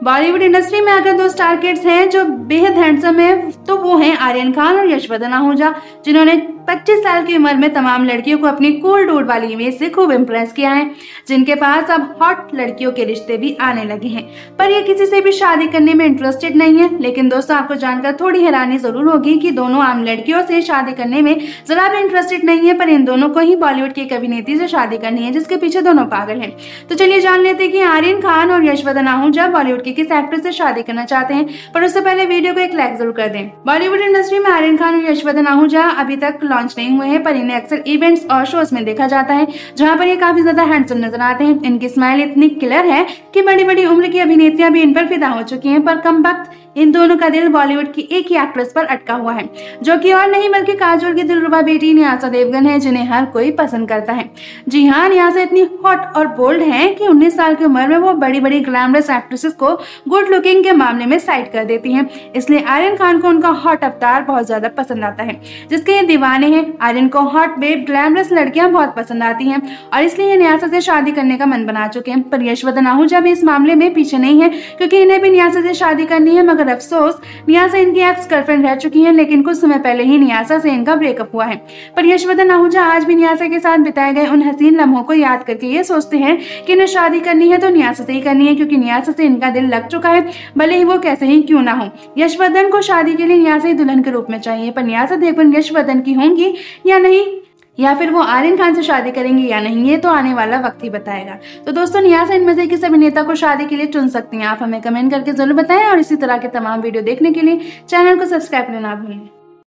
Bollywood industry में अगर दो स्टार किड्स हैं जो बेहद हैंडसम है तो वो हैं आर्यन खान और यशवदन आहूजा, जिन्होंने 25 साल की उम्र में तमाम लड़कियों को अपनी कूल डूड वाली इमेज से खूब इम्प्रेस किया है, जिनके पास अब हॉट लड़कियों के रिश्ते भी आने लगे हैं। पर ये किसी से भी शादी करने में इंटरेस्टेड नहीं है। लेकिन दोस्तों, आपको जानकर थोड़ी हैरानी जरूर होगी कि दोनों आम लड़कियों से शादी करने में जरा भी इंटरेस्टेड नहीं है, पर इन दोनों को ही बॉलीवुड की एक अभिनेत्री से शादी करनी है, जिसके पीछे दोनों पागल हैं। तो चलिए जान लेते हैं कि आर्यन खान और यशवदन आहूजा बॉलीवुड की किस एक्ट्रेस से शादी करना चाहते हैं। पर उससे पहले वीडियो को एक लाइक जरूर कर दें। बॉलीवुड इंडस्ट्री में आर्यन खान और यशवदन आहूजा अभी तक लॉन्च नहीं हुए हैं, पर इन्हें अक्सर इवेंट्स और शोज में देखा जाता है, जहां पर ये काफी ज्यादा हैंडसम नजर आते हैं। इनकी स्माइल इतनी क्लियर है कि बड़ी बड़ी उम्र की अभिनेत्रियां भी इन पर फिदा हो चुकी हैं, पर कम वक्त इन दोनों का दिल बॉलीवुड की एक ही एक्ट्रेस पर अटका हुआ है, जो कि और नहीं बल्कि काजोल की दिलरुबा बेटी न्यासा देवगन है, जिन्हें हर कोई पसंद करता है। जी हाँ, न्यासा इतनी हॉट और बोल्ड हैं कि 19 साल की उम्र में वो बड़ी बड़ी ग्लैमरस एक्ट्रेसेस को गुड लुकिंग के मामले में साइड कर देती हैं। इसलिए आर्यन खान को उनका हॉट अवतार बहुत ज्यादा पसंद आता है, जिसके ये दीवाने हैं। आर्यन को हॉट बेब ग्लैमरस लड़कियां बहुत पसंद आती हैं और इसलिए ये न्यासा से शादी करने का मन बना चुके हैं। पर यशवदन आहूजा भी इस मामले में पीछे नहीं है, क्योंकि इन्हें भी न्यासा से शादी करनी है। मगर अफसोस, न्यासा इनकी एक्स गर्लफ्रेंड रह चुकी है, लेकिन कुछ समय पहले ही न्यासा से इनका ब्रेकअप हुआ है। पर यशवदन आहूजा आज भी न्यासा के साथ बिताए गए उन हसीन लम्हों को याद करके ये सोचते हैं कि इन्हें शादी करनी है तो न्यासा से ही करनी है, क्योंकि न्यासा से इनका दिल लग चुका है, भले ही वो कैसे ही क्यों ना हो। यशवदन को शादी के लिए न्यासा ही दुल्हन के रूप में चाहिए, पर न्यासा देवगन यशवदन की होंगी या नहीं, या फिर वो आर्यन खान से शादी करेंगे या नहीं, ये तो आने वाला वक्त ही बताएगा। तो दोस्तों, न्यासा इनमें से किस अभिनेता को शादी के लिए चुन सकती हैं, आप हमें कमेंट करके जरूर बताएं और इसी तरह के तमाम वीडियो देखने के लिए चैनल को सब्सक्राइब करना ना भूलें।